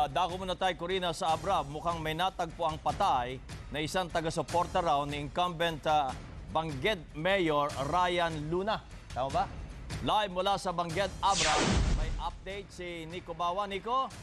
Dako muna tayo, Corina, sa Abra. Mukhang may natagpo ang patay na isang taga-suporta raw ni incumbent Bangued Mayor Ryan Luna. Tama ba? Live mula sa Bangued, Abra, may update si Nico Bawa. Nico?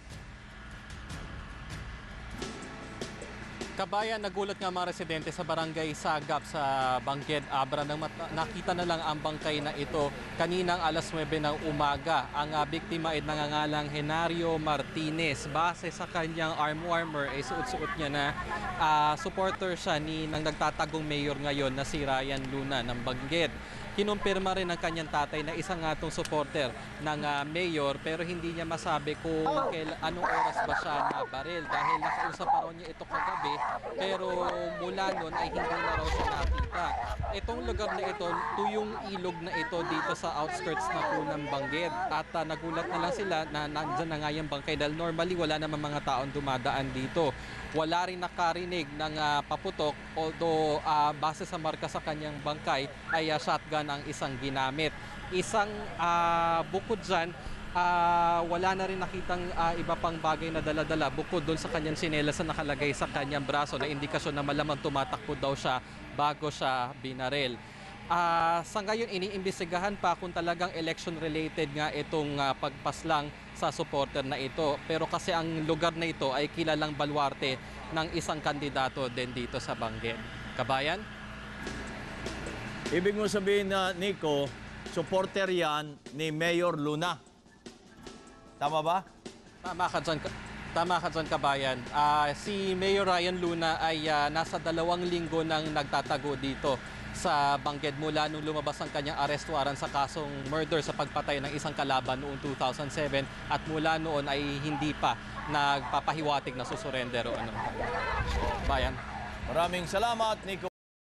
Kabayan, nagulat nga mga residente sa barangay Sagap sa Bangued, Abra nang nakita na lang ang bangkay na ito kaninang alas 9 ng umaga. Ang biktima ay nangangalang Henario Martinez. Base sa kanyang arm warmer ay suot-suot niya na supporter siya ng nagtatagong mayor ngayon na si Ryan Luna ng Bangued. Kinumpirma rin ng kanyang tatay na isang atong supporter ng mayor pero hindi niya masabi kung anong oras ba siya nabaril dahil nakausap pa raw niya ito kagabi pero mula noon ay hindi na raw siya nakita. Itong lugar na ito, tuyong ilog na ito dito sa outskirts na po ng Bangued at nagulat na lang sila na nandyan na nga yung bangkay dahil normally wala naman mga taong dumadaan dito. Wala rin nakarinig ng paputok although base sa marka sa kanyang bangkay ay shotgun ang isang ginamit. Isang bukod dyan, wala na rin nakitang iba pang bagay na dala-dala bukod doon sa kanyang sinelas na nakalagay sa kanyang braso na indikasyon na malamang tumatakbo daw siya bago siya binaril. Sa ngayon, iniimbestigahan pa kung talagang election-related nga itong pagpaslang sa supporter na ito. Pero kasi ang lugar na ito ay kilalang baluarte ng isang kandidato din dito sa Bangued. Kabayan? Ibig mo sabihin na, Nico, supporter yan ni Mayor Luna. Tama ba? Tama ka dyan, Kabayan. Si Mayor Ryan Luna ay nasa 2 linggo nang nagtatago dito sa Bangued mula nung lumabas ang kanyang arrest warrant sa kasong murder sa pagpatay ng isang kalaban noong 2007 at mula noon ay hindi pa nagpapahiwatig na susurrender o ano. Bayan. Maraming salamat, Nico.